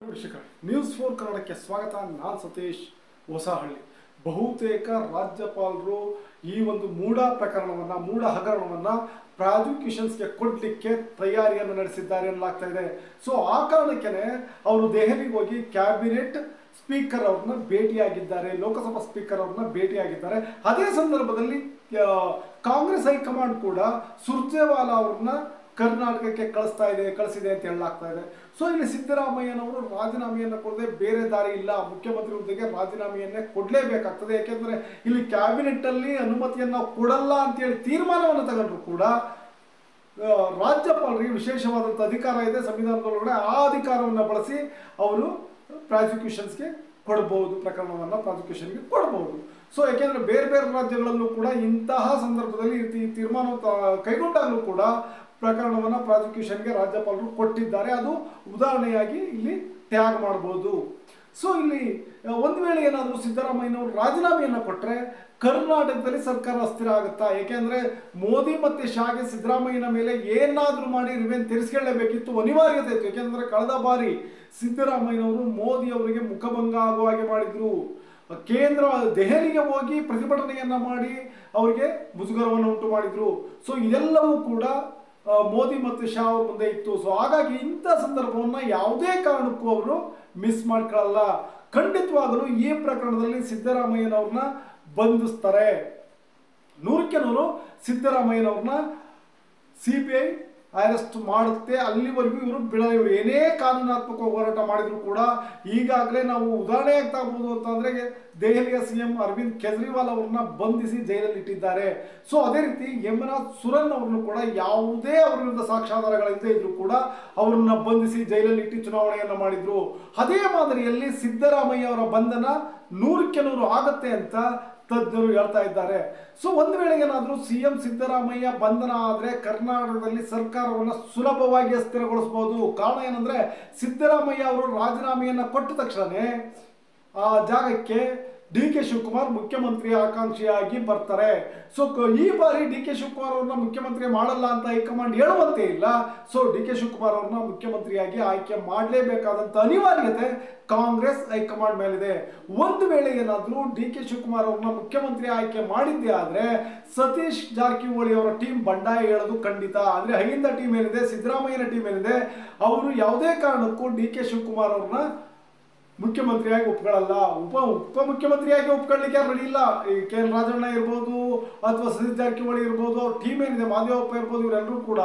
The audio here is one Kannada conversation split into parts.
ವೀಕ್ಷಕರೇ, ನ್ಯೂಸ್ 4 ಕನ್ನಡಕ್ಕೆ ಸ್ವಾಗತ. ನಾನು ಸತೀಶ್ ಹೊಸಹಳ್ಳಿ. ಬಹುತೇಕ ರಾಜ್ಯಪಾಲರು ಈ ಒಂದು ಮೂಡ ಹಗರಣವನ್ನು ಪ್ರಾಸಿಕ್ಯೂಷನ್ಸ್ಗೆ ಕೊಡಲಿಕ್ಕೆ ತಯಾರಿಯನ್ನು ನಡೆಸಿದ್ದಾರೆ ಎನ್ನಲಾಗ್ತಾ ಇದೆ. ಸೊ ಆ ಕಾರಣಕ್ಕೆ ಅವರು ದೆಹಲಿಗೆ ಹೋಗಿ ಕ್ಯಾಬಿನೆಟ್ ಸ್ಪೀಕರ್ ಅವ್ರನ್ನ ಭೇಟಿಯಾಗಿದ್ದಾರೆ, ಲೋಕಸಭಾ ಸ್ಪೀಕರ್ ಅವ್ರನ್ನ ಭೇಟಿಯಾಗಿದ್ದಾರೆ. ಅದೇ ಸಂದರ್ಭದಲ್ಲಿ ಕಾಂಗ್ರೆಸ್ ಹೈಕಮಾಂಡ್ ಕೂಡ ಸುರ್ಜೇವಾಲಾ ಅವ್ರನ್ನ ಕರ್ನಾಟಕಕ್ಕೆ ಕಳಿಸಿದೆ ಅಂತ ಹೇಳಲಾಗ್ತಾ ಇದೆ. ಸೊ ಇಲ್ಲಿ ಸಿದ್ದರಾಮಯ್ಯನವರು ರಾಜೀನಾಮೆಯನ್ನು ಕೊಡದೆ ಬೇರೆ ದಾರಿ ಇಲ್ಲ, ಮುಖ್ಯಮಂತ್ರಿ ಹುದ್ದೆಗೆ ರಾಜೀನಾಮೆಯನ್ನೇ ಕೊಡಲೇಬೇಕಾಗ್ತದೆ. ಯಾಕೆಂದ್ರೆ ಇಲ್ಲಿ ಕ್ಯಾಬಿನೆಟ್ ಅಲ್ಲಿ ಅನುಮತಿಯನ್ನು ಕೊಡಲ್ಲ ಅಂತೇಳಿ ತೀರ್ಮಾನವನ್ನು ತಗೊಂಡ್ರು ಕೂಡ ರಾಜ್ಯಪಾಲರಿಗೆ ವಿಶೇಷವಾದಂಥ ಅಧಿಕಾರ ಇದೆ ಸಂವಿಧಾನದೊಳಗಡೆ. ಆ ಅಧಿಕಾರವನ್ನು ಬಳಸಿ ಅವರು ಪ್ರಾಸಿಕ್ಯೂಷನ್ಸ್ಗೆ ಕೊಡಬಹುದು, ಪ್ರಕರಣವನ್ನು ಪ್ರಾಸಿಕ್ಯೂಷನ್ಗೆ ಕೊಡಬಹುದು. ಸೊ ಯಾಕೆಂದ್ರೆ ಬೇರೆ ಬೇರೆ ರಾಜ್ಯಗಳಲ್ಲೂ ಕೂಡ ಇಂತಹ ಸಂದರ್ಭದಲ್ಲಿ ಈ ತೀರ್ಮಾನ ಕೈಗೊಂಡಾಗಲೂ ಕೂಡ ಪ್ರಕರಣವನ್ನು ಪ್ರಾಸಿಕ್ಯೂಷನ್ಗೆ ರಾಜ್ಯಪಾಲರು ಕೊಟ್ಟಿದ್ದಾರೆ. ಅದು ಉದಾಹರಣೆಯಾಗಿ ಇಲ್ಲಿ ಟ್ಯಾಗ್ ಮಾಡಬಹುದು. ಸೊ ಇಲ್ಲಿ ಒಂದು ವೇಳೆ ಏನಾದರೂ ಸಿದ್ದರಾಮಯ್ಯನವರು ರಾಜೀನಾಮೆಯನ್ನು ಕೊಟ್ಟರೆ ಕರ್ನಾಟಕದಲ್ಲಿ ಸರ್ಕಾರ ಅಸ್ಥಿರ ಆಗುತ್ತಾ? ಏಕೆಂದರೆ ಮೋದಿ ಮತ್ತು ಶಾಗೆ ಸಿದ್ದರಾಮಯ್ಯನ ಮೇಲೆ ಏನಾದರೂ ಮಾಡಿ ರಿವೆಂಜ್ ತೀರಿಸಿಕೊಳ್ಳಲೇಬೇಕಿತ್ತು, ಅನಿವಾರ್ಯತೆ ಇತ್ತು. ಏಕೆಂದರೆ ಕಳೆದ ಬಾರಿ ಸಿದ್ದರಾಮಯ್ಯನವರು ಮೋದಿ ಅವರಿಗೆ ಮುಖಭಂಗ ಆಗುವ ಹಾಗೆ ಮಾಡಿದ್ರು. ಕೇಂದ್ರ ದೆಹಲಿಗೆ ಹೋಗಿ ಪ್ರತಿಭಟನೆಯನ್ನ ಮಾಡಿ ಅವರಿಗೆ ಮುಜುಗರವನ್ನು ಉಂಟು ಮಾಡಿದ್ರು. ಸೊ ಇದೆಲ್ಲವೂ ಕೂಡ ಮೋದಿ ಮತ್ತು ಶಾ ಅವ್ರ ಮುಂದೆ ಇತ್ತು. ಸೊ ಹಾಗಾಗಿ ಇಂಥ ಸಂದರ್ಭವನ್ನು ಯಾವುದೇ ಕಾರಣಕ್ಕೂ ಅವರು ಮಿಸ್ ಮಾಡ್ಕೊಳ್ಳಲ್ಲ. ಖಂಡಿತವಾಗಲೂ ಈ ಪ್ರಕರಣದಲ್ಲಿ ಸಿದ್ದರಾಮಯ್ಯನವ್ರನ್ನ ಬಂಧಿಸ್ತಾರೆ. 100ಕ್ಕೆ 100 ಸಿದ್ದರಾಮಯ್ಯನವ್ರನ್ನ CBI ಅರೆಸ್ಟ್ ಮಾಡುತ್ತೆ. ಅಲ್ಲಿವರೆಗೂ ಇವರು ಏನೇ ಕಾನೂನಾತ್ಮಕ ಹೋರಾಟ ಮಾಡಿದ್ರು ಕೂಡ ಈಗಾಗಲೇ ನಾವು ಉದಾಹರಣೆ ಆಗ್ತಾ ಹೋಗ್ಬೋದು ಅಂತಂದ್ರೆ ದೆಹಲಿಯ CM ಅರವಿಂದ್ ಕೇಜ್ರಿವಾಲ್ ಅವ್ರನ್ನ ಬಂಧಿಸಿ ಜೈಲಲ್ಲಿ ಇಟ್ಟಿದ್ದಾರೆ. ಸೊ ಅದೇ ರೀತಿ ಯಮನಾಥ್ ಸುರನ್ ಅವ್ರನ್ನು ಕೂಡ ಯಾವುದೇ ಅವರ ವಿರುದ್ಧ ಸಾಕ್ಷ್ಯಾಧಾರಗಳಿಂದ ಇದ್ರು ಕೂಡ ಅವರನ್ನ ಬಂಧಿಸಿ ಜೈಲಲ್ಲಿ ಇಟ್ಟು ಚುನಾವಣೆಯನ್ನ ಮಾಡಿದ್ರು. ಅದೇ ಮಾದರಿಯಲ್ಲಿ ಸಿದ್ದರಾಮಯ್ಯ ಅವರ ಬಂಧನ 100ಕ್ಕೆ 100 ಆಗತ್ತೆ ಅಂತ ತಜ್ಞರು ಹೇಳ್ತಾ ಇದ್ದಾರೆ. ಸೊ ಒಂದು ವೇಳೆ ಏನಾದರೂ CM ಸಿದ್ದರಾಮಯ್ಯ ಬಂಧನ ಆದರೆ ಕರ್ನಾಟಕದಲ್ಲಿ ಸರ್ಕಾರವನ್ನು ಸುಲಭವಾಗಿ ಅಸ್ಥಿರಗೊಳಿಸಬಹುದು. ಕಾರಣ ಏನಂದ್ರೆ ಸಿದ್ದರಾಮಯ್ಯ ಅವರು ರಾಜೀನಾಮೆಯನ್ನು ಕೊಟ್ಟ ತಕ್ಷಣವೇ ಆ ಜಾಗಕ್ಕೆ DK ಶಿವಕುಮಾರ್ ಮುಖ್ಯಮಂತ್ರಿ ಆಕಾಂಕ್ಷಿಯಾಗಿ ಬರ್ತಾರೆ. ಸೊ ಈ ಬಾರಿ DK ಶಿವಕುಮಾರ್ ಅವ್ರನ್ನ ಮುಖ್ಯಮಂತ್ರಿ ಮಾಡಲ್ಲ ಅಂತ ಹೈಕಮಾಂಡ್ ಹೇಳುವಂತೆ ಇಲ್ಲ. ಸೊ DK ಶಿವಕುಮಾರ್ ಅವ್ರನ್ನ ಮುಖ್ಯಮಂತ್ರಿಯಾಗಿ ಆಯ್ಕೆ ಮಾಡಲೇಬೇಕಾದಂಥ ಅನಿವಾರ್ಯತೆ ಕಾಂಗ್ರೆಸ್ ಹೈಕಮಾಂಡ್ ಮೇಲಿದೆ. ಒಂದು ವೇಳೆ ಏನಾದರೂ DK ಶಿವಕುಮಾರ್ ಅವ್ರನ್ನ ಮುಖ್ಯಮಂತ್ರಿ ಆಯ್ಕೆ ಮಾಡಿದ್ದೇ ಆದ್ರೆ ಸತೀಶ್ ಜಾರಕಿಹೊಳಿ ಅವರ ಟೀಮ್ ಬಂಡಾಯ ಹೇಳೋದು ಖಂಡಿತ. ಅಂದ್ರೆ ಅಹಿಂದ ಟೀಮ್ ಏನಿದೆ, ಸಿದ್ದರಾಮಯ್ಯನ ಟೀಮ್ ಏನಿದೆ, ಅವರು ಯಾವುದೇ ಕಾರಣಕ್ಕೂ DK ಶಿವಕುಮಾರ್ ಅವ್ರನ್ನ ಮುಖ್ಯಮಂತ್ರಿಯಾಗಿ ಒಪ್ಕೊಳ್ಳಲ್ಲ. ಉಪಮುಖ್ಯಮಂತ್ರಿಯಾಗಿ ಒಪ್ಕೊಳ್ಳಿಕ್ಕೆ ರೆಡಿ ಇಲ್ಲ. KN ರಾಜಣ್ಣ ಇರ್ಬೋದು ಅಥವಾ ಸತೀಶ್ ಜಾರಕಿಹೊಳಿ ಇರ್ಬೋದು, ಅವ್ರ ಟೀಮ್ ಏನಿದೆ, ಮಾದೇವಪ್ಪ ಇರ್ಬೋದು, ಇವರೆಲ್ಲರೂ ಕೂಡ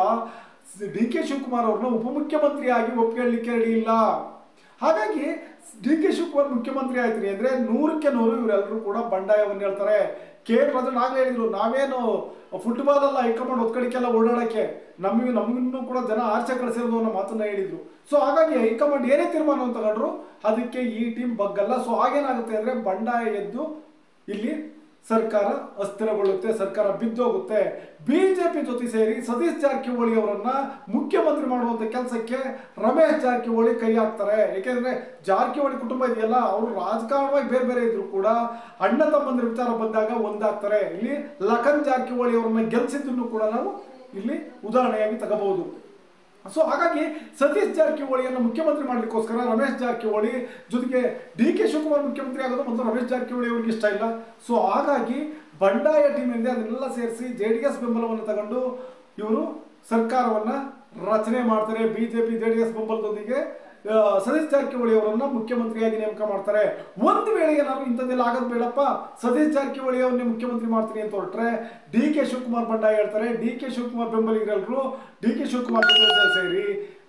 DK ಶಿವಕುಮಾರ್ ಅವ್ರನ್ನ ಉಪಮುಖ್ಯಮಂತ್ರಿಯಾಗಿ ಒಪ್ಕೊಳ್ಳಿಕ್ಕೆ ರೆಡಿ ಇಲ್ಲ. ಹಾಗಾಗಿ DK ಶಿವಕುಮಾರ್ ಮುಖ್ಯಮಂತ್ರಿ ಆಯ್ತೀನಿ ಅಂದ್ರೆ 100ಕ್ಕೆ 100 ಇವರೆಲ್ಲರೂ ಕೂಡ ಬಂಡಾಯವನ್ನು ಹೇಳ್ತಾರೆ. KN ರಾಜಣ್ಣ ಆಗ್ಲೇ ಹೇಳಿದ್ರು, ನಾವೇನು ಫುಟ್ಬಾಲ್ ಅಲ್ಲ ಹೈಕಮಾಂಡ್ ಒತ್ಕಡಿಕೆಲ್ಲ ಓಡಾಡಕ್ಕೆ, ನಮಗಿನ್ನೂ ಕೂಡ ಜನ ಆರ್ಚೆ ಕಳಿಸಿರೋದು ಅನ್ನೋ ಮಾತನ್ನ ಹೇಳಿದ್ರು. ಸೊ ಹಾಗಾಗಿ ಹೈಕಮಾಂಡ್ ಏನೇ ತೀರ್ಮಾನವನ್ನು ತಗೊಂಡ್ರು ಅದಕ್ಕೆ ಈ ಟೀಮ್ ಬಗ್ಗಲ್ಲ. ಸೊ ಹಾಗೇನಾಗುತ್ತೆ ಅಂದ್ರೆ ಬಂಡಾಯ ಎದ್ದು ಇಲ್ಲಿ ಸರ್ಕಾರ ಅಸ್ಥಿರಗೊಳ್ಳುತ್ತೆ, ಸರ್ಕಾರ ಬಿದ್ದೋಗುತ್ತೆ. ಬಿಜೆಪಿ ಜೊತೆ ಸೇರಿ ಸತೀಶ್ ಜಾರಕಿಹೊಳಿ ಅವರನ್ನ ಮುಖ್ಯಮಂತ್ರಿ ಮಾಡುವಂತ ಕೆಲಸಕ್ಕೆ ರಮೇಶ್ ಜಾರಕಿಹೊಳಿ ಕೈ ಹಾಕ್ತಾರೆ. ಯಾಕೆಂದ್ರೆ ಜಾರಕಿಹೊಳಿ ಕುಟುಂಬ ಇದೆಯಲ್ಲ, ಅವರು ರಾಜಕಾರಣವಾಗಿ ಬೇರೆ ಬೇರೆ ಇದ್ರು ಕೂಡ ಅಣ್ಣ ತಮ್ಮಂದಿರ ವಿಚಾರ ಬಂದಾಗ ಒಂದಾಗ್ತಾರೆ. ಇಲ್ಲಿ ಲಖನ್ ಜಾರಕಿಹೊಳಿ ಅವರನ್ನ ಗೆಲ್ಸಿದ್ದನ್ನು ಕೂಡ ನಾವು ಇಲ್ಲಿ ಉದಾಹರಣೆಯಾಗಿ ತಗೋಬಹುದು. ಸೊ ಹಾಗಾಗಿ ಸತೀಶ್ ಜಾರಕಿಹೊಳಿಯನ್ನು ಮುಖ್ಯಮಂತ್ರಿ ಮಾಡಲಿಕ್ಕೋಸ್ಕರ ರಮೇಶ್ ಜಾರಕಿಹೊಳಿ ಜೊತೆಗೆ DK ಶಿವಕುಮಾರ್ ಮುಖ್ಯಮಂತ್ರಿ ಆಗೋದು ಮತ್ತು ರಮೇಶ್ ಜಾರಕಿಹೊಳಿ ಅವರಿಗೆ ಇಷ್ಟ ಇಲ್ಲ. ಸೊ ಹಾಗಾಗಿ ಬಂಡಾಯ ಟೀಮ್ ಏನಿದೆ ಅದನ್ನೆಲ್ಲ ಸೇರಿಸಿ JDS ಬೆಂಬಲವನ್ನು ತಗೊಂಡು ಇವರು ಸರ್ಕಾರವನ್ನು ರಚನೆ ಮಾಡ್ತಾರೆ. ಬಿಜೆಪಿ JDS ಬೆಂಬಲದೊಂದಿಗೆ ಸತೀಶ್ ಜಾರಕಿಹೊಳಿ ಅವರನ್ನ ಮುಖ್ಯಮಂತ್ರಿಯಾಗಿ ನೇಮಕ ಮಾಡ್ತಾರೆ. ಒಂದು ವೇಳೆ ಏನಾದ್ರು ಇಂಥದ್ದೆಲ್ಲ ಆಗೋದು ಬೇಡಪ್ಪ, ಸತೀಶ್ ಜಾರಕಿಹೊಳಿ ಅವ್ರನ್ನೇ ಮುಖ್ಯಮಂತ್ರಿ ಮಾಡ್ತೀನಿ ಅಂತ ಹೊರಟ್ರೆ DK ಶಿವಕುಮಾರ್ ಬಂಡಾಯ ಹೇಳ್ತಾರೆ. DK ಶಿವಕುಮಾರ್ ಬೆಂಬಲಿಗರೆಲ್ಲರೂ DK ಶಿವಕುಮಾರ್ ಜೊತೆ ಸೇರಿ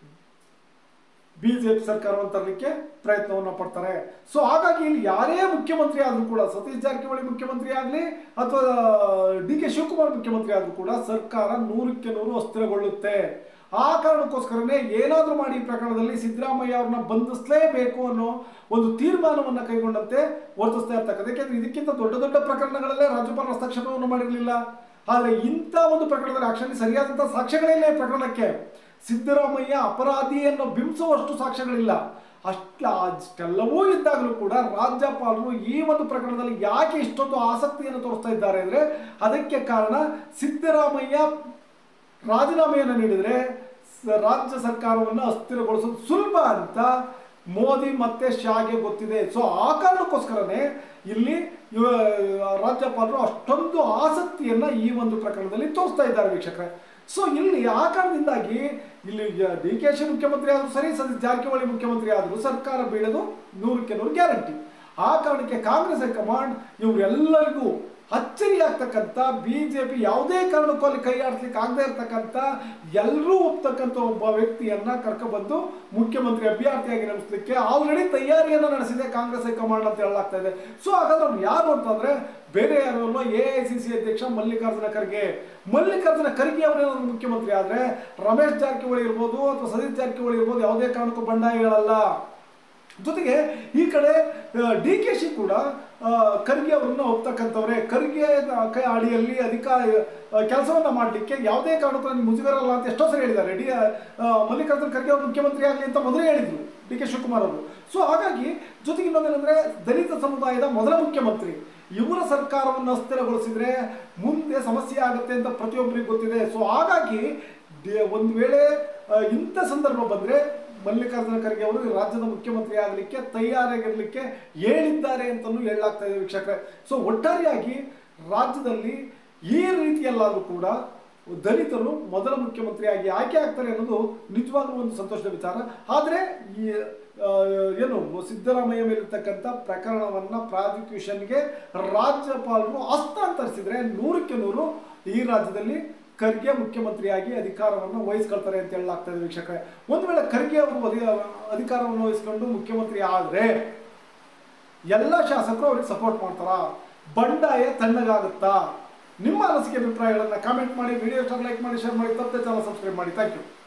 ಬಿಜೆಪಿ ಸರ್ಕಾರವನ್ನು ತರಲಿಕ್ಕೆ ಪ್ರಯತ್ನವನ್ನು ಪಡ್ತಾರೆ. ಸೊ ಹಾಗಾಗಿ ಇಲ್ಲಿ ಯಾರೇ ಮುಖ್ಯಮಂತ್ರಿ ಆದ್ರೂ ಕೂಡ, ಸತೀಶ್ ಜಾರಕಿಹೊಳಿ ಮುಖ್ಯಮಂತ್ರಿ ಆಗಲಿ ಅಥವಾ DK ಶಿವಕುಮಾರ್ ಮುಖ್ಯಮಂತ್ರಿ ಆದ್ರೂ ಕೂಡ ಸರ್ಕಾರ 100ಕ್ಕೆ 100 ಅಸ್ಥಿರಗೊಳ್ಳುತ್ತೆ. ಆ ಕಾರಣಕ್ಕೋಸ್ಕರನೇ ಏನಾದರೂ ಮಾಡಿ ಈ ಪ್ರಕರಣದಲ್ಲಿ ಸಿದ್ದರಾಮಯ್ಯ ಅವ್ರನ್ನ ಬಂಧಿಸಲೇಬೇಕು ಅನ್ನೋ ಒಂದು ತೀರ್ಮಾನವನ್ನು ಕೈಗೊಂಡಂತೆ ವರ್ತಿಸ್ತಾ ಇರ್ತಕ್ಕಂಥ. ಯಾಕೆಂದ್ರೆ ಇದಕ್ಕಿಂತ ದೊಡ್ಡ ದೊಡ್ಡ ಪ್ರಕರಣಗಳಲ್ಲೇ ರಾಜ್ಯಪಾಲ ಹಸ್ತಕ್ಷೇಪವನ್ನು ಮಾಡಿರಲಿಲ್ಲ. ಆದರೆ ಇಂಥ ಒಂದು ಪ್ರಕರಣದಲ್ಲಿ ಆಕ್ಷನ್ ಸರಿಯಾದಂಥ ಸಾಕ್ಷ್ಯಗಳಿಲ್ಲ. ಈ ಪ್ರಕರಣಕ್ಕೆ ಸಿದ್ದರಾಮಯ್ಯ ಅಪರಾಧಿಯನ್ನು ಬಿಂಬಿಸುವಷ್ಟು ಸಾಕ್ಷ್ಯಗಳಿಲ್ಲ. ಅಷ್ಟೆಲ್ಲವೂ ಇದ್ದಾಗಲೂ ಕೂಡ ರಾಜ್ಯಪಾಲರು ಈ ಒಂದು ಪ್ರಕರಣದಲ್ಲಿ ಯಾಕೆ ಇಷ್ಟೊಂದು ಆಸಕ್ತಿಯನ್ನು ತೋರಿಸ್ತಾ ಇದ್ದಾರೆ ಅಂದರೆ ಅದಕ್ಕೆ ಕಾರಣ ಸಿದ್ದರಾಮಯ್ಯ ರಾಜೀನಾಮೆಯನ್ನು ನೀಡಿದರೆ ರಾಜ್ಯ ಸರ್ಕಾರವನ್ನು ಅಸ್ಥಿರಗೊಳಿಸೋದು ಸುಲಭ ಅಂತ ಮೋದಿ ಮತ್ತೆ ಶಾಗೆ ಗೊತ್ತಿದೆ. ಸೊ ಆ ಕಾರಣಕ್ಕೋಸ್ಕರನೇ ಇಲ್ಲಿ ರಾಜ್ಯಪಾಲರು ಅಷ್ಟೊಂದು ಆಸಕ್ತಿಯನ್ನ ಈ ಒಂದು ಪ್ರಕರಣದಲ್ಲಿ ತೋರಿಸ್ತಾ ಇದ್ದಾರೆ ವೀಕ್ಷಕರೇ. ಸೊ ಇಲ್ಲಿ ಆ ಕಾರಣದಿಂದಾಗಿ ಇಲ್ಲಿ DK ಶಿ ಮುಖ್ಯಮಂತ್ರಿ ಆದರೂ ಸರಿ, ಸತೀಶ್ ಜಾರಕಿಹೊಳಿ ಮುಖ್ಯಮಂತ್ರಿ ಆದರೂ ಸರ್ಕಾರ ಬೀಳೋದು 100ಕ್ಕೆ 100 ಗ್ಯಾರಂಟಿ. ಆ ಕಾರಣಕ್ಕೆ ಕಾಂಗ್ರೆಸ್ ಹೈಕಮಾಂಡ್ ಇವರೆಲ್ಲರಿಗೂ ಅಚ್ಚರಿಯಾಗ್ತಕ್ಕಂಥ, ಬಿಜೆಪಿ ಯಾವುದೇ ಕಾರಣಕ್ಕೂ ಅಲ್ಲಿ ಕೈ ಆಡಿಸ್ಲಿಕ್ಕೆ ಆಗದೆ ಇರ್ತಕ್ಕಂಥ, ಎಲ್ಲರೂ ಒಪ್ತಕ್ಕಂಥ ಒಬ್ಬ ವ್ಯಕ್ತಿಯನ್ನ ಕರ್ಕೊಬಂದು ಮುಖ್ಯಮಂತ್ರಿ ಅಭ್ಯರ್ಥಿಯಾಗಿ ನಡೆಸಲಿಕ್ಕೆ ಆಲ್ರೆಡಿ ತಯಾರಿಯನ್ನು ನಡೆಸಿದೆ ಕಾಂಗ್ರೆಸ್ ಹೈಕಮಾಂಡ್ ಅಂತ ಹೇಳಲಾಗ್ತಾ ಇದೆ. ಸೊ ಹಾಗಾದ್ರೆ ಅವ್ರು ಯಾರು ಅಂತಂದ್ರೆ ಬೇರೆ ಯಾರು ಅಲ್ಲ, AICC ಅಧ್ಯಕ್ಷ ಮಲ್ಲಿಕಾರ್ಜುನ ಖರ್ಗೆ. ಮಲ್ಲಿಕಾರ್ಜುನ ಖರ್ಗೆ ಅವರೇನಾದ್ರು ಮುಖ್ಯಮಂತ್ರಿ ಆದ್ರೆ ರಮೇಶ್ ಜಾರಕಿಹೊಳಿ ಇರ್ಬೋದು ಅಥವಾ ಸತೀಶ್ ಜಾರಕಿಹೊಳಿ ಇರ್ಬೋದು, ಯಾವುದೇ ಕಾರಣಕ್ಕೂ ಬಂಡಾಯ ಹೇಳಲ್ಲ. ಜೊತೆಗೆ ಈ ಕಡೆ DK ಶಿ ಕೂಡ ಖರ್ಗೆ ಅವರನ್ನ ಒಪ್ತಕ್ಕಂಥವ್ರೆ. ಖರ್ಗೆ ಅಡಿಯಲ್ಲಿ ಕೆಲಸವನ್ನ ಮಾಡಲಿಕ್ಕೆ ಯಾವುದೇ ಕಾರಣಕ್ಕೂ ನನಗೆ ಮುಜುಗರ ಅಲ್ಲ ಅಂತ ಎಷ್ಟೋ ಸರಿ ಹೇಳಿದ್ದಾರೆ. ಮಲ್ಲಿಕಾರ್ಜುನ ಖರ್ಗೆ ಅವರು ಮುಖ್ಯಮಂತ್ರಿ ಆಗಲಿ ಅಂತ ಮೊದಲೇ ಹೇಳಿದ್ರು DK ಶಿವಕುಮಾರ್ ಅವರು. ಸೊ ಹಾಗಾಗಿ ಜೊತೆಗೆ ಇನ್ನೊಂದೇನೆಂದ್ರೆ ದಲಿತ ಸಮುದಾಯದ ಮೊದಲ ಮುಖ್ಯಮಂತ್ರಿ, ಇವರ ಸರ್ಕಾರವನ್ನು ಅಸ್ಥಿರಗೊಳಿಸಿದ್ರೆ ಮುಂದೆ ಸಮಸ್ಯೆ ಆಗುತ್ತೆ ಅಂತ ಪ್ರತಿಯೊಬ್ಬರಿಗೂ ಗೊತ್ತಿದೆ. ಸೊ ಹಾಗಾಗಿ ಒಂದು ವೇಳೆ ಇಂಥ ಸಂದರ್ಭ ಬಂದರೆ ಮಲ್ಲಿಕಾರ್ಜುನ ಖರ್ಗೆ ಅವರು ರಾಜ್ಯದ ಮುಖ್ಯಮಂತ್ರಿ ಆಗಲಿಕ್ಕೆ ತಯಾರಾಗಿರಲಿಕ್ಕೆ ಹೇಳಿದ್ದಾರೆ ಅಂತಲೂ ಹೇಳಲಾಗ್ತಾ ಇದೆ ವೀಕ್ಷಕರೇ. ಸೊ ಒಟ್ಟಾರೆಯಾಗಿ ರಾಜ್ಯದಲ್ಲಿ ಈ ರೀತಿಯಲ್ಲಾದರೂ ಕೂಡ ದಲಿತರು ಮೊದಲ ಮುಖ್ಯಮಂತ್ರಿಯಾಗಿ ಆಯ್ಕೆ ಆಗ್ತಾರೆ ಅನ್ನೋದು ನಿಜವಾಗ್ಲೂ ಒಂದು ಸಂತೋಷದ ವಿಚಾರ. ಆದರೆ ಈ ಏನು ಸಿದ್ದರಾಮಯ್ಯ ಮೇಲಿರ್ತಕ್ಕಂಥ ಪ್ರಕರಣವನ್ನು ಪ್ರಾಸಿಕ್ಯೂಷನ್ಗೆ ರಾಜ್ಯಪಾಲರು ಹಸ್ತಾಂತರಿಸಿದ್ರೆ 100ಕ್ಕೆ 100 ಈ ರಾಜ್ಯದಲ್ಲಿ ಖರ್ಗೆ ಮುಖ್ಯಮಂತ್ರಿಯಾಗಿ ಅಧಿಕಾರವನ್ನು ವಹಿಸ್ಕೊಳ್ತಾರೆ ಅಂತ ಹೇಳಲಾಗ್ತಾ ಇದೆ ವೀಕ್ಷಕರೇ. ಒಂದು ವೇಳೆ ಖರ್ಗೆ ಅವರು ಅಧಿಕಾರವನ್ನು ವಹಿಸ್ಕೊಂಡು ಮುಖ್ಯಮಂತ್ರಿ ಆದರೆ ಎಲ್ಲ ಶಾಸಕರು ಅವ್ರಿಗೆ ಸಪೋರ್ಟ್ ಮಾಡ್ತಾರಾ? ಬಂಡಾಯ ತಣ್ಣಗಾಗುತ್ತಾ? ನಿಮ್ಮ ಅನಿಸಿಕೆ ಅಭಿಪ್ರಾಯಗಳನ್ನು ಕಾಮೆಂಟ್ ಮಾಡಿ, ವಿಡಿಯೋ ಲೈಕ್ ಮಾಡಿ, ಶೇರ್ ಮಾಡಿ, ತಪ್ಪದೆ ಚಾನಲ್ ಸಬ್ಸ್ಕ್ರೈಬ್ ಮಾಡಿ. Thank you.